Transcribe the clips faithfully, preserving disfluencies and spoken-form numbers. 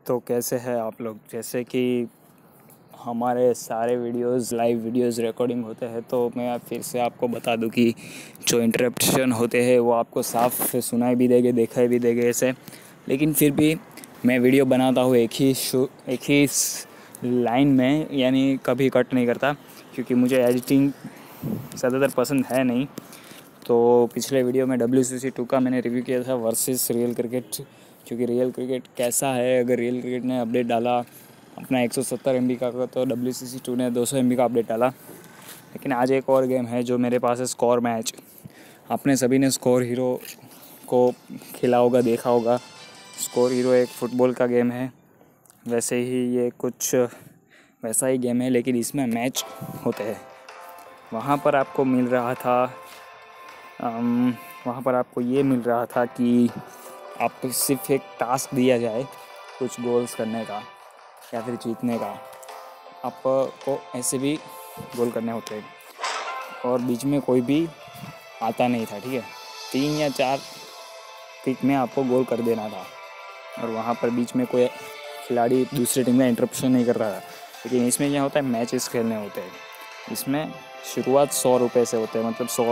तो कैसे हैं आप लोग। जैसे कि हमारे सारे वीडियोस लाइव वीडियोस रिकॉर्डिंग होते हैं, तो मैं फिर से आपको बता दूं कि जो इंटरप्शन होते हैं वो आपको साफ सुनाई भी देंगे, दिखाई भी देंगे ऐसे। लेकिन फिर भी मैं वीडियो बनाता हूँ एक ही शो एक ही लाइन में, यानी कभी कट नहीं करता, क्योंकि मुझे एडिटिंग ज़्यादातर पसंद है नहीं। तो पिछले वीडियो में डब्ल्यू सी सी टू का मैंने रिव्यू किया था वर्सेस रियल क्रिकेट, क्योंकि रियल क्रिकेट कैसा है। अगर रियल क्रिकेट ने अपडेट डाला अपना एक सौ सत्तर एम बी का, तो डब्ल्यू सी सी टू ने दो सौ एम बी का अपडेट डाला। लेकिन आज एक और गेम है जो मेरे पास है, स्कोर मैच। आपने सभी ने स्कोर हीरो को खेला होगा, देखा होगा। स्कोर हीरो एक फ़ुटबॉल का गेम है, वैसे ही ये कुछ वैसा ही गेम है, लेकिन इसमें मैच होते हैं। वहाँ पर आपको मिल रहा था um, वहाँ पर आपको ये मिल रहा था कि आप सिर्फ एक टास्क दिया जाए कुछ गोल्स करने का या फिर जीतने का। आपको ऐसे भी गोल करने होते हैं, और बीच में कोई भी आता नहीं था, ठीक है। तीन या चार किक में आपको गोल कर देना था, और वहाँ पर बीच में कोई खिलाड़ी दूसरी टीम में इंटरप्शन नहीं कर रहा था। लेकिन इसमें क्या होता है, मैचेस खेलने होते हैं। इसमें शुरुआत सौ रुपये से होते हैं, मतलब सौ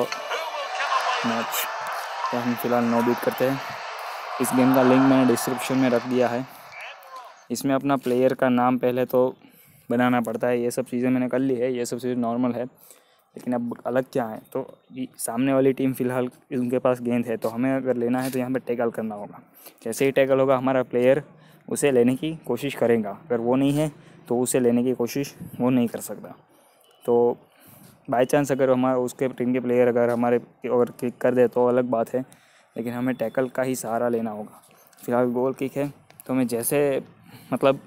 मैच। तो हम फिलहाल नो बीट करते हैं। इस गेम का लिंक मैंने डिस्क्रिप्शन में रख दिया है। इसमें अपना प्लेयर का नाम पहले तो बनाना पड़ता है, ये सब चीज़ें मैंने कर ली है, ये सब चीज़ें नॉर्मल है। लेकिन अब अलग क्या है, तो सामने वाली टीम फ़िलहाल उनके पास गेंद है, तो हमें अगर लेना है तो यहाँ पर टैकल करना होगा। जैसे ही टैकल होगा, हमारा प्लेयर उसे लेने की कोशिश करेगा। अगर वो नहीं है तो उसे लेने की कोशिश वो नहीं कर सकता। तो बाई चांस अगर हमारा उसके टीम के प्लेयर अगर हमारे और किक कर दे तो अलग बात है, लेकिन हमें टैकल का ही सहारा लेना होगा। फिलहाल गोल किक है, तो हमें जैसे मतलब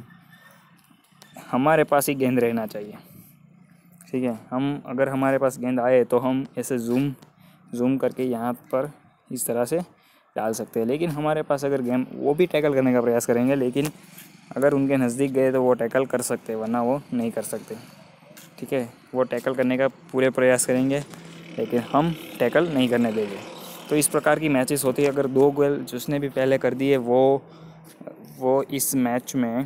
हमारे पास ही गेंद रहना चाहिए, ठीक है। हम अगर हमारे पास गेंद आए तो हम ऐसे जूम जूम करके यहाँ पर इस तरह से डाल सकते हैं। लेकिन हमारे पास अगर गेम वो भी टैकल करने का प्रयास करेंगे, लेकिन अगर उनके नज़दीक गए तो वो टैकल कर सकते हैं, वरना वो नहीं कर सकते, ठीक है। वो टैकल करने का पूरे प्रयास करेंगे, लेकिन हम टैकल नहीं करने देंगे। तो इस प्रकार की मैचेस होती है। अगर दो गोल जिसने भी पहले कर दिए वो वो इस मैच में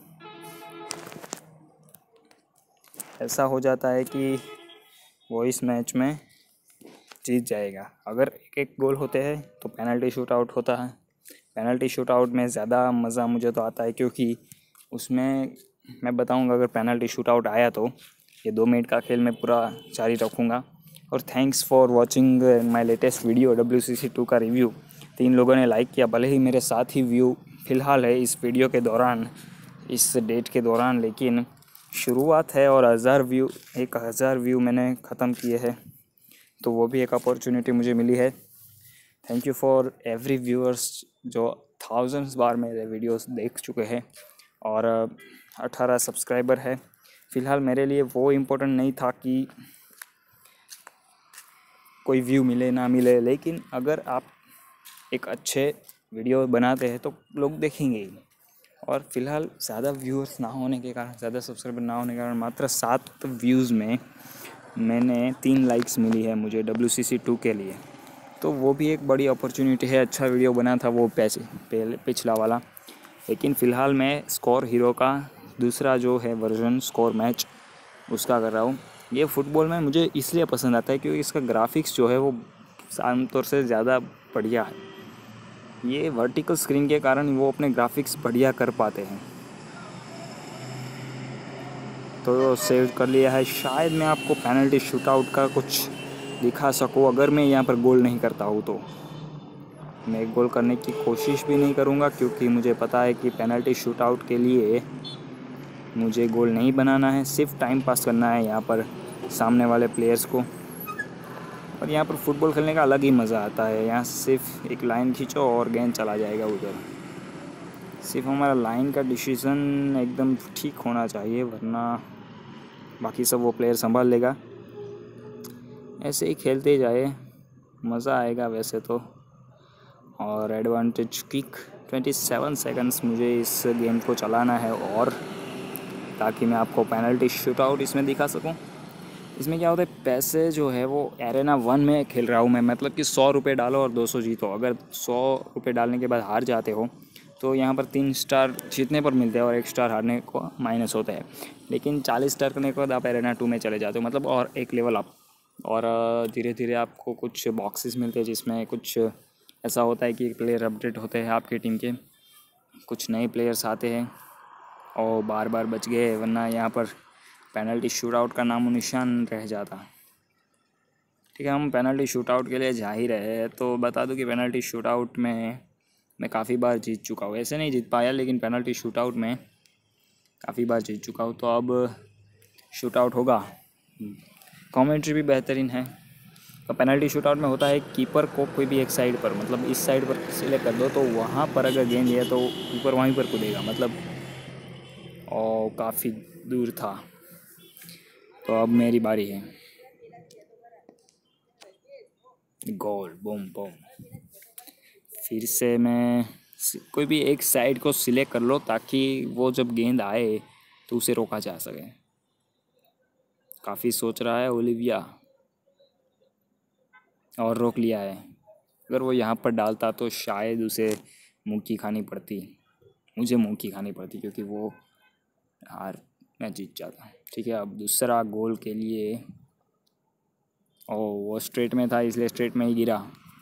ऐसा हो जाता है कि वो इस मैच में जीत जाएगा। अगर एक एक गोल होते हैं तो पेनल्टी शूट आउट होता है। पेनल्टी शूट आउट में ज़्यादा मज़ा मुझे तो आता है, क्योंकि उसमें मैं बताऊंगा अगर पेनल्टी शूट आउट आया तो ये दो मिनट का खेल मैं पूरा जारी रखूँगा। और thanks for watching my latest video W C C two का रिव्यू। तीन लोगों ने लाइक किया, भले ही मेरे साथ ही व्यू फ़िलहाल है इस वीडियो के दौरान, इस डेट के दौरान, लेकिन शुरुआत है। और हज़ार व्यू एक हज़ार व्यू मैंने ख़त्म किए हैं, तो वो भी एक अपॉर्चुनिटी मुझे मिली है। Thank you for every viewers जो थाउजेंड्स बार मेरे वीडियोस देख चुके हैं, और अठारह सब्सक्राइबर है। फ़िलहाल मेरे लिए वो इम्पोर्टेंट नहीं था कि कोई व्यू मिले ना मिले, लेकिन अगर आप एक अच्छे वीडियो बनाते हैं तो लोग देखेंगे ही। और फ़िलहाल ज़्यादा व्यूअर्स ना होने के कारण, ज़्यादा सब्सक्राइबर ना होने के कारण, मात्र सात व्यूज़ में मैंने तीन लाइक्स मिली है मुझे डब्ल्यू सी सी टू के लिए। तो वो भी एक बड़ी अपॉर्चुनिटी है। अच्छा वीडियो बना था वो पैसे पहले पिछला वाला। लेकिन फ़िलहाल मैं स्कोर हीरो का दूसरा जो है वर्जन, स्कोर मैच, उसका कर रहा हूँ। ये फ़ुटबॉल में मुझे इसलिए पसंद आता है क्योंकि इसका ग्राफिक्स जो है वो आमतौर से ज़्यादा बढ़िया है। ये वर्टिकल स्क्रीन के कारण वो अपने ग्राफिक्स बढ़िया कर पाते हैं। तो सेव कर लिया है। शायद मैं आपको पेनल्टी शूटआउट का कुछ दिखा सकूँ। अगर मैं यहाँ पर गोल नहीं करता हूँ तो मैं गोल करने की कोशिश भी नहीं करूँगा, क्योंकि मुझे पता है कि पेनल्टी शूटआउट के लिए मुझे गोल नहीं बनाना है, सिर्फ टाइम पास करना है यहाँ पर सामने वाले प्लेयर्स को। और यहाँ पर फुटबॉल खेलने का अलग ही मज़ा आता है। यहाँ सिर्फ एक लाइन खींचो और गेंद चला जाएगा उधर। सिर्फ हमारा लाइन का डिसीज़न एकदम ठीक होना चाहिए, वरना बाकी सब वो प्लेयर संभाल लेगा। ऐसे ही खेलते जाए, मज़ा आएगा वैसे तो। और एडवांटेज किक सत्ताईस सेकंड्स मुझे इस गेम को चलाना है, और ताकि मैं आपको पेनल्टी शूटआउट इसमें दिखा सकूं। इसमें क्या होता है, पैसे जो है वो एरेना वन में खेल रहा हूँ मैं, मतलब कि सौ रुपये डालो और दो सौ जीतो। अगर सौ रुपये डालने के बाद हार जाते हो तो यहाँ पर तीन स्टार जीतने पर मिलते हैं और एक स्टार हारने को माइनस होता है। लेकिन चालीस स्टार करने के बाद आप एरेना टू में चले जाते हो, मतलब और एक लेवल अप। और धीरे धीरे आपको कुछ बॉक्सेस मिलते हैं जिसमें कुछ ऐसा होता है कि प्लेयर अपडेट होते हैं आपकी टीम के, कुछ नए प्लेयर्स आते हैं और बार बार बच गए, वरना यहाँ पर पेनल्टी शूट आउट का नामो निशान रह जाता। ठीक है, हम पेनल्टी शूट आउट के लिए जा ही रहे हैं। तो बता दूं कि पेनल्टी शूट आउट में मैं काफ़ी बार जीत चुका हूँ। ऐसे नहीं जीत पाया, लेकिन पेनल्टी शूट आउट में काफ़ी बार जीत चुका हूँ। तो अब शूट आउट होगा। कमेंट्री भी बेहतरीन है। तो पेनल्टी शूट आउट में होता है कीपर को कोई भी एक साइड पर, मतलब इस साइड पर सिलेक्ट कर दो, तो वहाँ पर अगर गेंद है तो कीपर वहीं पर कूदेगा, मतलब और काफ़ी दूर था। तो अब मेरी बारी है। Goal, boom boom. फिर से मैं कोई भी एक साइड को सिलेक्ट कर लो ताकि वो जब गेंद आए तो उसे रोका जा सके। काफ़ी सोच रहा है ओलिविया और रोक लिया है। अगर वो यहाँ पर डालता तो शायद उसे मुँह की खानी पड़ती, मुझे मुँह की खानी पड़ती, क्योंकि वो हार मैं जीत जाता। ठीक है, अब दूसरा गोल के लिए, ओ वो स्ट्रेट में था इसलिए स्ट्रेट में ही गिरा।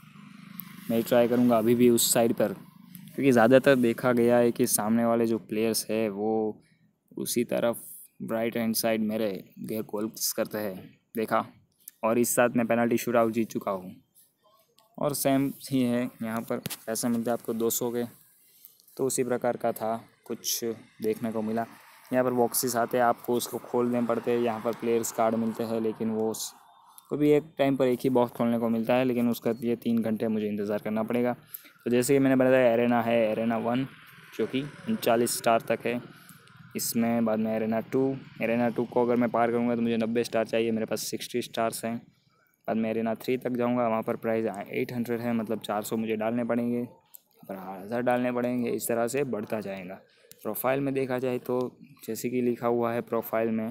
मैं ट्राई करूँगा अभी भी उस साइड पर, क्योंकि ज़्यादातर देखा गया है कि सामने वाले जो प्लेयर्स है वो उसी तरफ राइट हैंड साइड मेरे गेयर गोल्स करते हैं, देखा। और इस साथ मैं पेनल्टी शूट आउट जीत चुका हूँ। और सेम ही है, यहाँ पर पैसे मिलते हैं आपको दो सौ के, तो उसी प्रकार का था, कुछ देखने को मिला। यहाँ पर बॉक्सेस आते हैं, आपको उसको खोलने पड़ते हैं। यहाँ पर प्लेयर्स कार्ड मिलते हैं, लेकिन वो को भी एक टाइम पर एक ही बॉक्स खोलने को मिलता है, लेकिन उसका ये तीन घंटे मुझे इंतज़ार करना पड़ेगा। तो जैसे कि मैंने बताया, एरेना है, एरेना वन जो कि उनचालीस स्टार तक है। इसमें बाद में एरेना टू, एरेना टू को अगर मैं पार करूँगा तो मुझे नब्बे स्टार चाहिए, मेरे पास सिक्सटी स्टार्स हैं। बाद में एरेना थ्री तक जाऊँगा, वहाँ पर प्राइस एट हंड्रेड है, मतलब चार सौ मुझे डालने पड़ेंगे, पर हज़ार डालने पड़ेंगे। इस तरह से बढ़ता जाएगा। प्रोफाइल में देखा जाए तो जैसे कि लिखा हुआ है प्रोफाइल में,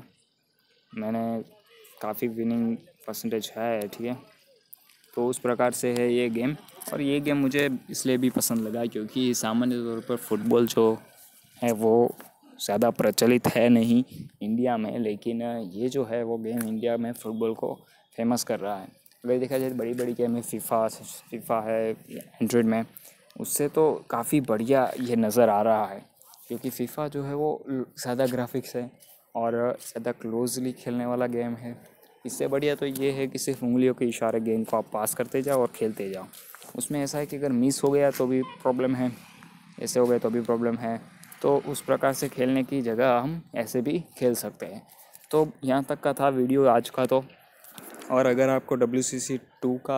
मैंने काफ़ी विनिंग परसेंटेज है। ठीक है, तो उस प्रकार से है ये गेम। और ये गेम मुझे इसलिए भी पसंद लगा क्योंकि सामान्य तौर पर फुटबॉल जो है वो ज़्यादा प्रचलित है नहीं इंडिया में, लेकिन ये जो है वो गेम इंडिया में फ़ुटबॉल को फेमस कर रहा है। अगर देखा जाए बड़ी बड़ी गेम है, फीफा फीफा है एंड्रॉयड में, उससे तो काफ़ी बढ़िया ये नज़र आ रहा है, क्योंकि फीफा जो है वो ज़्यादा ग्राफिक्स है और ज़्यादा क्लोजली खेलने वाला गेम है। इससे बढ़िया तो ये है कि सिर्फ उंगलियों के इशारे गेंद को आप पास करते जाओ और खेलते जाओ। उसमें ऐसा है कि अगर मिस हो गया तो भी प्रॉब्लम है, ऐसे हो गए तो भी प्रॉब्लम है। तो उस प्रकार से खेलने की जगह हम ऐसे भी खेल सकते हैं। तो यहाँ तक का था वीडियो आज का तो। और अगर आपको डब्ल्यू सी सी टू का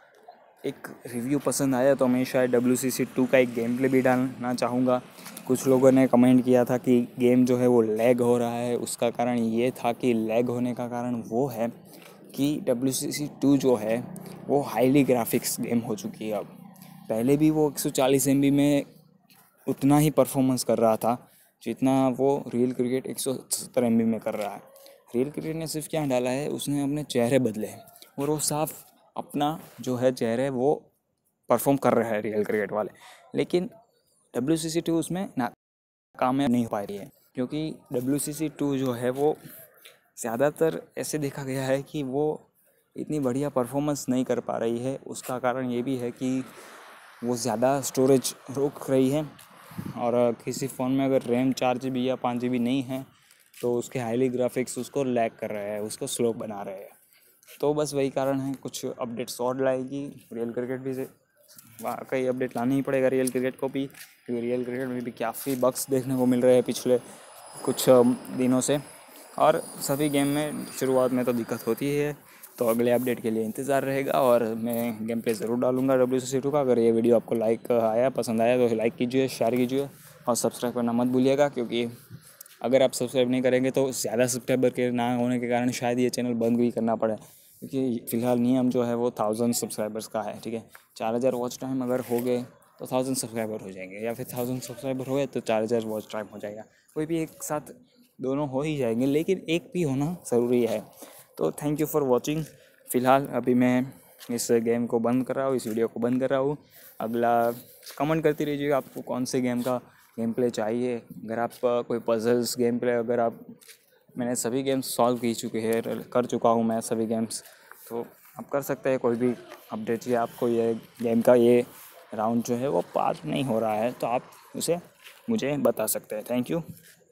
एक रिव्यू पसंद आया तो मैं शायद डब्ल्यू सी सी टू का एक गेम प्ले भी डालना चाहूँगा। कुछ लोगों ने कमेंट किया था कि गेम जो है वो लैग हो रहा है। उसका कारण ये था कि लैग होने का कारण वो है कि डब्ल्यू सी सी टू जो है वो हाईली ग्राफिक्स गेम हो चुकी है। अब पहले भी वो एक सौ चालीस एम बी में उतना ही परफॉर्मेंस कर रहा था जितना वो रियल क्रिकेट एक सौ सत्तर एम बी में कर रहा है। रियल क्रिकेट ने सिर्फ क्या डाला है, उसने अपने चेहरे बदले हैं और वो साफ अपना जो है चेहरे वो परफॉर्म कर रहा है रियल क्रिकेट वाले। लेकिन डब्ल्यू सी सी टू उसमें ना कामयाब नहीं हो पा रही है, क्योंकि डब्ल्यू सी सी टू जो है वो ज़्यादातर ऐसे देखा गया है कि वो इतनी बढ़िया परफॉर्मेंस नहीं कर पा रही है। उसका कारण ये भी है कि वो ज़्यादा स्टोरेज रोक रही है, और किसी फ़ोन में अगर रैम चार जी बी या पाँच जी बी नहीं है तो उसके हाईली ग्राफिक्स उसको लैग कर रहे हैं, उसको स्लो बना रहे हैं। तो बस वही कारण है। कुछ अपडेट्स और लाएगी रियल क्रिकेट भी, से वाकई अपडेट लाना ही पड़ेगा रियल क्रिकेट को भी, क्योंकि रियल क्रिकेट में भी काफ़ी बग्स देखने को मिल रहे हैं पिछले कुछ दिनों से। और सभी गेम में शुरुआत में तो दिक्कत होती है, तो अगले अपडेट के लिए इंतज़ार रहेगा और मैं गेम प्ले ज़रूर डालूंगा डब्ल्यू सी सी टू का। अगर ये वीडियो आपको लाइक आया, पसंद आया तो लाइक कीजिए, शेयर कीजिए और सब्सक्राइब करना मत भूलिएगा, क्योंकि अगर आप सब्सक्राइब नहीं करेंगे तो ज़्यादा सब्सक्राइबर के ना होने के कारण शायद ये चैनल बंद भी करना पड़े, क्योंकि फ़िलहाल नियम जो है वो थाउजेंड सब्सक्राइबर्स का है। ठीक है, चार हज़ार वॉच टाइम अगर हो गए तो थाउजेंड सब्सक्राइबर हो जाएंगे, या फिर थाउजेंड सब्सक्राइबर हो गए तो चार हज़ार वॉच टाइम हो जाएगा। कोई भी एक साथ दोनों हो ही जाएंगे, लेकिन एक भी होना ज़रूरी है। तो थैंक यू फॉर वॉचिंग। फ़िलहाल अभी मैं इस गेम को बंद कर रहा हूँ, इस वीडियो को बंद कर रहा हूँ। अगला कमेंट करती रहिएगा आपको कौन से गेम का गेम प्ले चाहिए। अगर आप कोई पजल्स गेम प्ले, अगर आप, मैंने सभी गेम्स सॉल्व की चुके हैं, कर चुका हूँ मैं सभी गेम्स, तो आप कर सकते हैं कोई भी अपडेट, या आपको ये गेम का ये राउंड जो है वो पास नहीं हो रहा है तो आप उसे मुझे बता सकते हैं। Thank you.